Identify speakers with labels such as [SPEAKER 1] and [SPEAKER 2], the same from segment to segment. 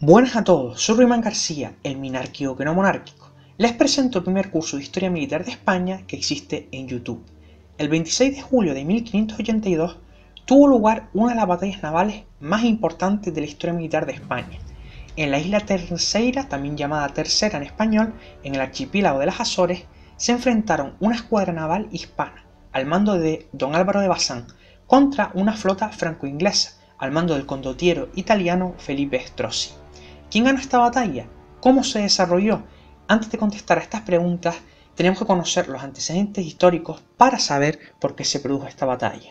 [SPEAKER 1] Buenas a todos, soy Ruimán García, el minárquico que no monárquico. Les presento el primer curso de Historia Militar de España que existe en YouTube. El 26 de julio de 1582 tuvo lugar una de las batallas navales más importantes de la historia militar de España. En la isla Terceira, también llamada Tercera en español, en el archipiélago de las Azores, se enfrentaron una escuadra naval hispana, al mando de don Álvaro de Bazán, contra una flota franco-inglesa, al mando del condottiero italiano Felipe Strozzi. ¿Quién ganó esta batalla? ¿Cómo se desarrolló? Antes de contestar a estas preguntas, tenemos que conocer los antecedentes históricos para saber por qué se produjo esta batalla.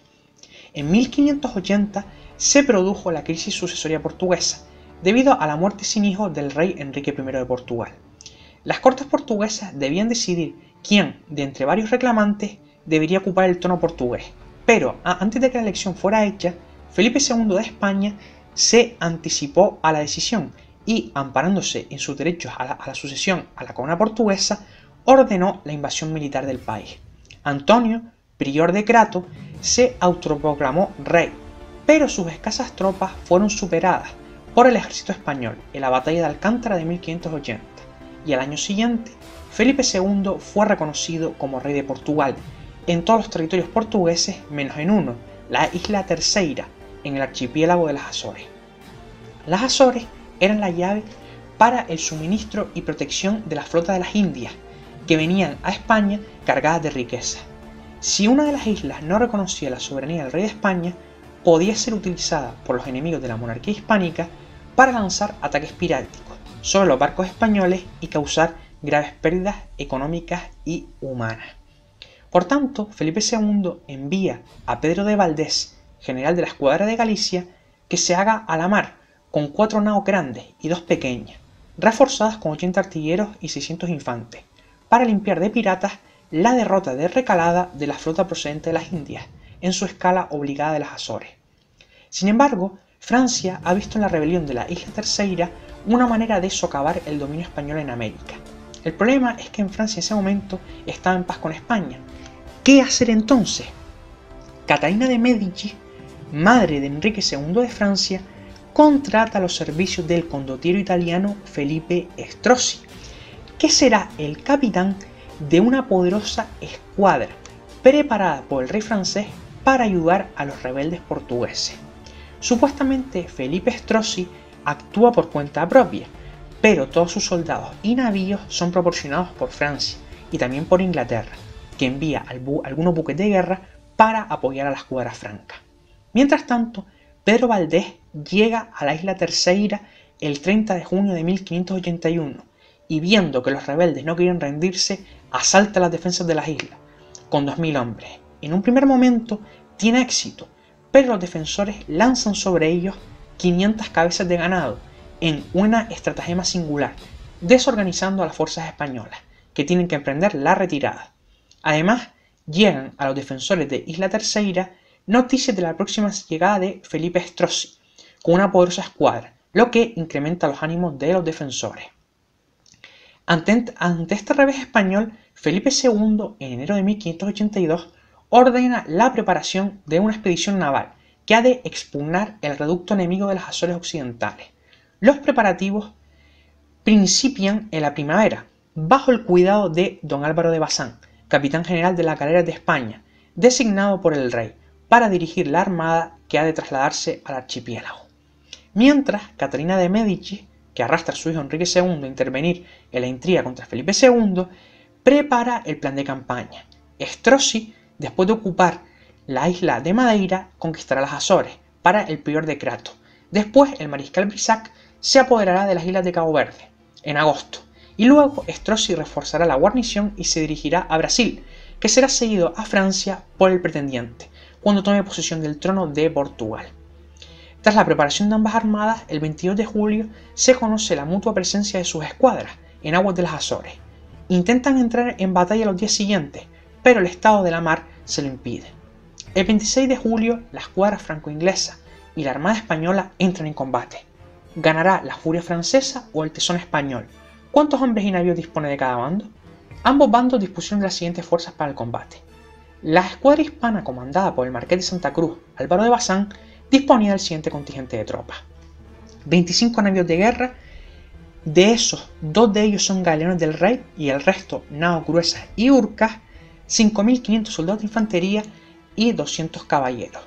[SPEAKER 1] En 1580 se produjo la crisis sucesoria portuguesa, debido a la muerte sin hijos del rey Enrique I de Portugal. Las cortes portuguesas debían decidir quién, de entre varios reclamantes, debería ocupar el trono portugués, pero antes de que la elección fuera hecha, Felipe II de España se anticipó a la decisión y, amparándose en sus derechos a la sucesión a la corona portuguesa, ordenó la invasión militar del país. Antonio, prior de Crato, se autoproclamó rey, pero sus escasas tropas fueron superadas por el ejército español en la batalla de Alcántara de 1580, y al año siguiente, Felipe II fue reconocido como rey de Portugal en todos los territorios portugueses menos en uno, la isla Terceira, en el archipiélago de las Azores. Las Azores eran la llave para el suministro y protección de la flota de las Indias, que venían a España cargadas de riqueza. Si una de las islas no reconocía la soberanía del rey de España, podía ser utilizada por los enemigos de la monarquía hispánica para lanzar ataques piráticos sobre los barcos españoles y causar graves pérdidas económicas y humanas. Por tanto, Felipe II envía a Pedro de Valdés, general de la escuadra de Galicia, que se haga a la mar con 4 naos grandes y 2 pequeñas, reforzadas con 80 artilleros y 600 infantes, para limpiar de piratas la derrota de recalada de la flota procedente de las Indias en su escala obligada de las Azores. Sin embargo, Francia ha visto en la rebelión de la isla Terceira una manera de socavar el dominio español en América. El problema es que en Francia en ese momento estaba en paz con España. ¿Qué hacer entonces? Catalina de Médicis, madre de Enrique II de Francia, contrata los servicios del condottiero italiano Felipe Strozzi, que será el capitán de una poderosa escuadra preparada por el rey francés para ayudar a los rebeldes portugueses. Supuestamente Felipe Strozzi actúa por cuenta propia, pero todos sus soldados y navíos son proporcionados por Francia y también por Inglaterra, que envía algunos buques de guerra para apoyar a la escuadra franca. Mientras tanto, Pedro Valdés llega a la isla Terceira el 30 de junio de 1581 y, viendo que los rebeldes no quieren rendirse, asalta las defensas de las islas con 2000 hombres. En un primer momento tiene éxito, pero los defensores lanzan sobre ellos 500 cabezas de ganado en una estratagema singular, desorganizando a las fuerzas españolas, que tienen que emprender la retirada. Además, llegan a los defensores de Isla Terceira noticias de la próxima llegada de Felipe Strozzi con una poderosa escuadra, lo que incrementa los ánimos de los defensores. Ante este revés español, Felipe II, en enero de 1582, ordena la preparación de una expedición naval que ha de expugnar el reducto enemigo de las Azores occidentales. Los preparativos principian en la primavera, bajo el cuidado de don Álvaro de Bazán, capitán general de las galeras de España, designado por el rey para dirigir la armada que ha de trasladarse al archipiélago. Mientras, Catalina de Médicis, que arrastra a su hijo Enrique II a intervenir en la intriga contra Felipe II, prepara el plan de campaña. Strozzi, después de ocupar la isla de Madeira, conquistará las Azores para el prior de Crato. Después, el mariscal Brissac se apoderará de las islas de Cabo Verde en agosto, y luego Strozzi reforzará la guarnición y se dirigirá a Brasil, que será seguido a Francia por el pretendiente, cuando tome posesión del trono de Portugal. Tras la preparación de ambas armadas, el 22 de julio se conoce la mutua presencia de sus escuadras en aguas de las Azores. Intentan entrar en batalla los días siguientes, pero el estado de la mar se lo impide. El 26 de julio, la escuadra franco-inglesa y la armada española entran en combate. ¿Ganará la furia francesa o el tesón español? ¿Cuántos hombres y navíos dispone de cada bando? Ambos bandos dispusieron de las siguientes fuerzas para el combate. La escuadra hispana, comandada por el marqués de Santa Cruz, Álvaro de Bazán, disponía del siguiente contingente de tropas: 25 navíos de guerra. De esos, 2 de ellos son galeones del rey y el resto naos gruesas y urcas, 5.500 soldados de infantería y 200 caballeros.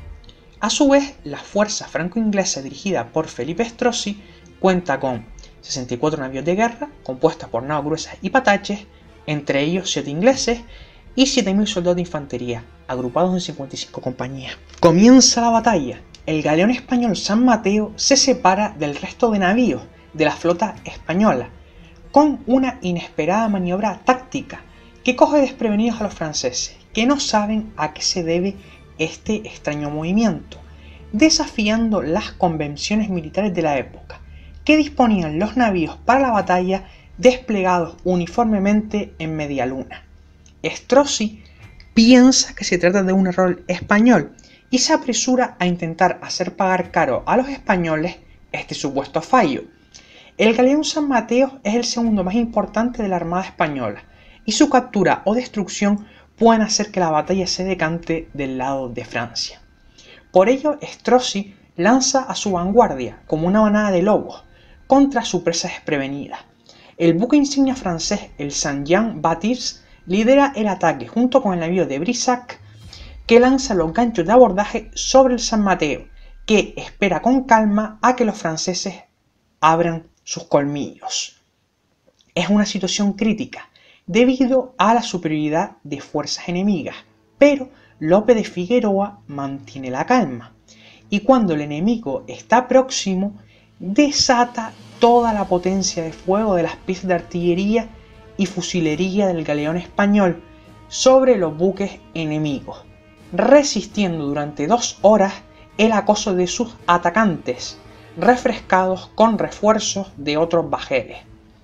[SPEAKER 1] A su vez, la fuerza franco-inglesa dirigida por Felipe Strozzi cuenta con 64 navíos de guerra compuestas por naos gruesas y pataches, entre ellos 7 ingleses y 7.000 soldados de infantería, agrupados en 55 compañías. Comienza la batalla. El galeón español San Mateo se separa del resto de navíos de la flota española, con una inesperada maniobra táctica que coge desprevenidos a los franceses, que no saben a qué se debe este extraño movimiento, desafiando las convenciones militares de la época, que disponían los navíos para la batalla desplegados uniformemente en media luna. Strozzi piensa que se trata de un error español y se apresura a intentar hacer pagar caro a los españoles este supuesto fallo. El galeón San Mateo es el segundo más importante de la Armada Española, y su captura o destrucción pueden hacer que la batalla se decante del lado de Francia. Por ello, Strozzi lanza a su vanguardia, como una manada de lobos, contra su presa desprevenida. El buque insignia francés, el Saint-Jean-Baptiste, lidera el ataque junto con el navío de Brissac, que lanza los ganchos de abordaje sobre el San Mateo, que espera con calma a que los franceses abran sus colmillos. Es una situación crítica debido a la superioridad de fuerzas enemigas, pero Lope de Figueroa mantiene la calma y cuando el enemigo está próximo desata toda la potencia de fuego de las piezas de artillería y fusilería del galeón español sobre los buques enemigos, resistiendo durante 2 horas el acoso de sus atacantes, refrescados con refuerzos de otros bajeles.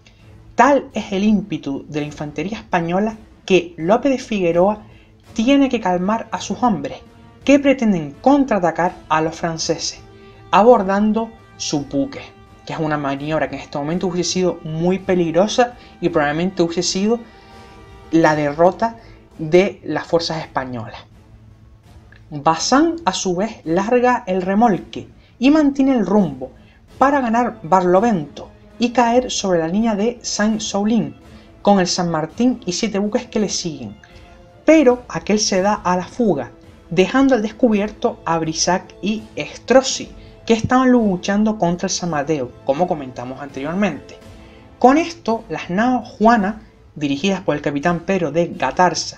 [SPEAKER 1] Tal es el ímpetu de la infantería española que Lope de Figueroa tiene que calmar a sus hombres, que pretenden contraatacar a los franceses, abordando sus buques, que es una maniobra que en este momento hubiese sido muy peligrosa y probablemente hubiese sido la derrota de las fuerzas españolas. Bazán a su vez larga el remolque y mantiene el rumbo para ganar Barlovento y caer sobre la línea de Saint-Soulin con el San Martín y 7 buques que le siguen, pero aquel se da a la fuga, dejando al descubierto a Brissac y Strozzi, que estaban luchando contra el San Mateo, como comentamos anteriormente. Con esto, las naos Juana, dirigidas por el capitán Pedro de Gatarza,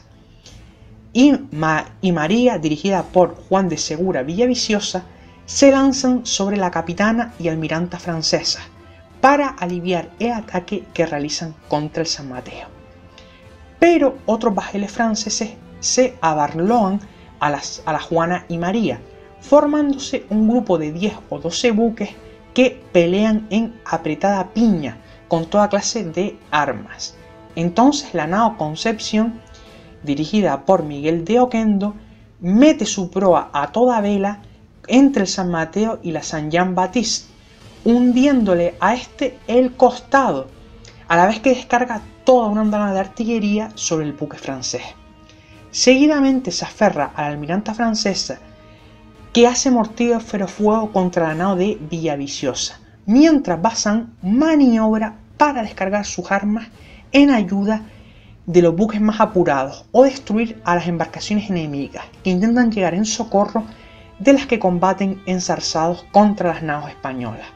[SPEAKER 1] y María, dirigida por Juan de Segura Villaviciosa, se lanzan sobre la capitana y almiranta francesa para aliviar el ataque que realizan contra el San Mateo. Pero otros bajeles franceses se abarloan a la Juana y María, formándose un grupo de 10 o 12 buques que pelean en apretada piña con toda clase de armas. Entonces la nao Concepción, dirigida por Miguel de Oquendo, mete su proa a toda vela entre el San Mateo y la Saint-Jean-Baptiste, hundiéndole a este el costado, a la vez que descarga toda una andanada de artillería sobre el buque francés. Seguidamente se aferra a la almiranta francesa, que hace mortífero fuego contra la nao de Villaviciosa, mientras Bazán maniobra para descargar sus armas en ayuda de los buques más apurados o destruir a las embarcaciones enemigas que intentan llegar en socorro de las que combaten enzarzados contra las naos españolas.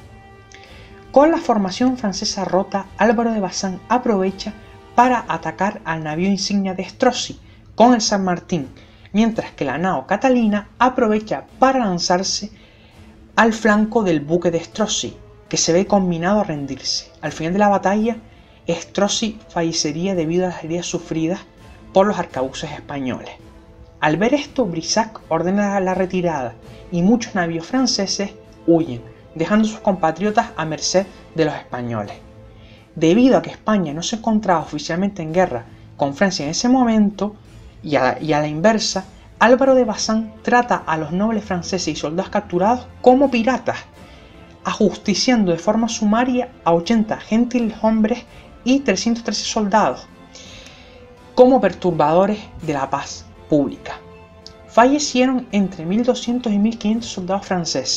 [SPEAKER 1] Con la formación francesa rota, Álvaro de Bazán aprovecha para atacar al navío insignia de Strozzi con el San Martín, mientras que la nao Catalina aprovecha para lanzarse al flanco del buque de Strozzi, que se ve combinado a rendirse. Al final de la batalla, Strozzi fallecería debido a las heridas sufridas por los arcabuces españoles. Al ver esto, Brissac ordena la retirada y muchos navíos franceses huyen, dejando a sus compatriotas a merced de los españoles. Debido a que España no se encontraba oficialmente en guerra con Francia en ese momento, y a la inversa, Álvaro de Bazán trata a los nobles franceses y soldados capturados como piratas, ajusticiando de forma sumaria a 80 gentilhombres y 313 soldados como perturbadores de la paz pública. Fallecieron entre 1.200 y 1.500 soldados franceses,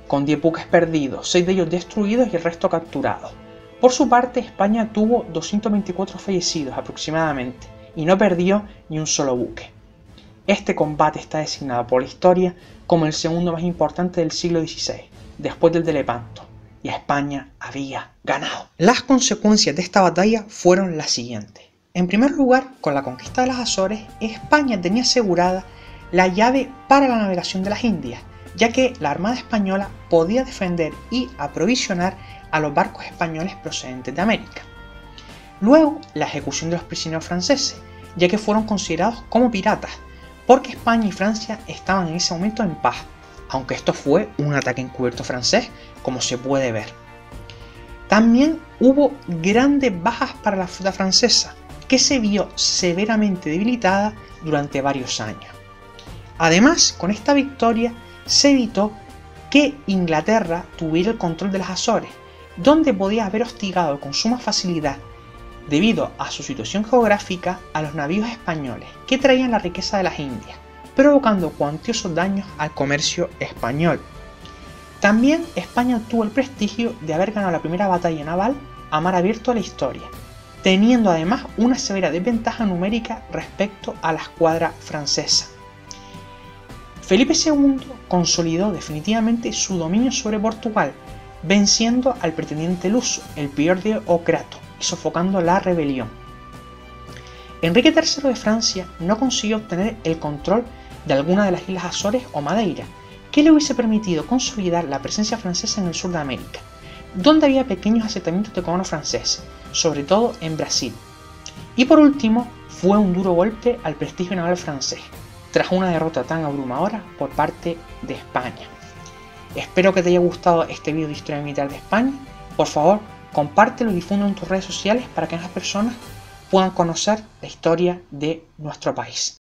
[SPEAKER 1] con 10 buques perdidos, 6 de ellos destruidos y el resto capturados. Por su parte, España tuvo 224 fallecidos aproximadamente y no perdió ni un solo buque. Este combate está designado por la historia como el segundo más importante del siglo XVI, después del de Lepanto, y España había ganado. Las consecuencias de esta batalla fueron las siguientes. En primer lugar, con la conquista de las Azores, España tenía asegurada la llave para la navegación de las Indias, ya que la Armada Española podía defender y aprovisionar a los barcos españoles procedentes de América. Luego, la ejecución de los prisioneros franceses, ya que fueron considerados como piratas, porque España y Francia estaban en ese momento en paz, aunque esto fue un ataque encubierto francés, como se puede ver. También hubo grandes bajas para la flota francesa, que se vio severamente debilitada durante varios años. Además, con esta victoria se evitó que Inglaterra tuviera el control de las Azores, donde podía haber hostigado con suma facilidad, debido a su situación geográfica, a los navíos españoles que traían la riqueza de las Indias, provocando cuantiosos daños al comercio español. También España obtuvo el prestigio de haber ganado la primera batalla naval a mar abierto de la historia, teniendo además una severa desventaja numérica respecto a la escuadra francesa. Felipe II consolidó definitivamente su dominio sobre Portugal, venciendo al pretendiente luso, el prior de Ocrato, y sofocando la rebelión. Enrique III de Francia no consiguió obtener el control de alguna de las Islas Azores o Madeira, que le hubiese permitido consolidar la presencia francesa en el sur de América, donde había pequeños asentamientos de colonos franceses, sobre todo en Brasil. Y por último, fue un duro golpe al prestigio naval francés, tras una derrota tan abrumadora por parte de España. Espero que te haya gustado este video de historia militar de España. Por favor, compártelo y difúndelo en tus redes sociales para que más personas puedan conocer la historia de nuestro país.